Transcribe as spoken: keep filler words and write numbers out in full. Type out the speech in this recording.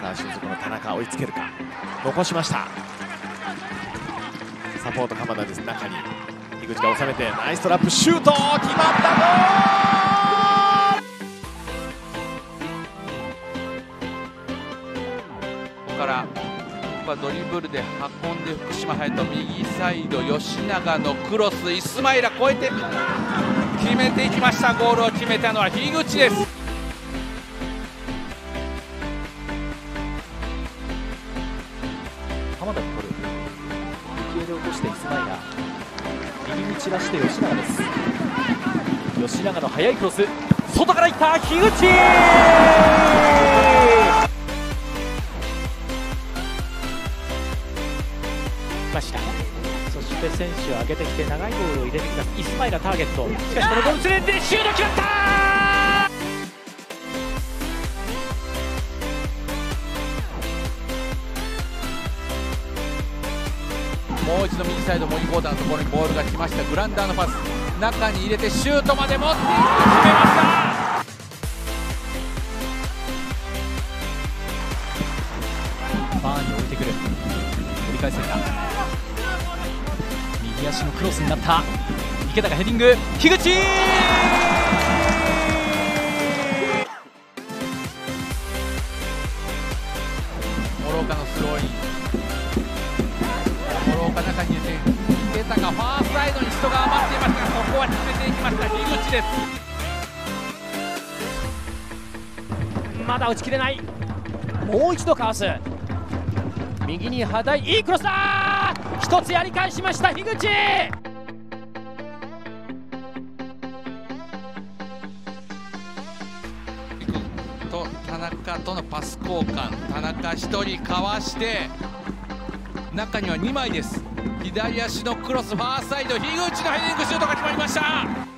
さあ俊足の田中追いつけるか。残しました。サポート鎌田です。中に樋口が収めてナイストラップシュート決まった。ゴール。 ここからここはドリブルで運んで福島隼人、右サイド吉永のクロス、イスマイラ越えて決めていきました。ゴールを決めたのは樋口です。 鎌田が取る。浮世で落としてイスマイラ、右に散らして吉永です。吉永の速いクロス、外からいった樋口。ました。そして選手を上げてきて長いボールを入れてきます。イスマイラターゲット。しかしこのボールずれてシュート決まった。 もう一度右サイド森コーダーのところにボールが来ました。グランダーのパス、中に入れてシュートまで持っていって決めました。 バーに置いてくる。折り返せるか。右足のクロスになった。池田がヘディング。樋口。 諸岡のスローイン。諸岡中に入れて池田がファーサイドに人が余っていましたが、ここは決めていきました樋口です。 まだ打ち切れない。もう一度かわす。右に肌いいクロスだ。一つやり返しました樋口。 と田中とのパス交換、田中一人かわして中にはにまいです。左足のクロス、ファーサイド樋口のヘディングシュートが決まりました。